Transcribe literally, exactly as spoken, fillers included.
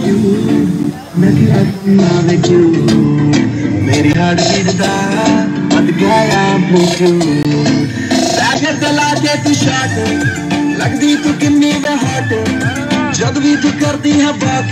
मैं तेरा क्यों मेरी हार्ट बीट दा बद गया ब्लूटूथ बैगर चला के तू शॉट लगदी तू किन्नी वे हॉट जद भी तू करदी है बात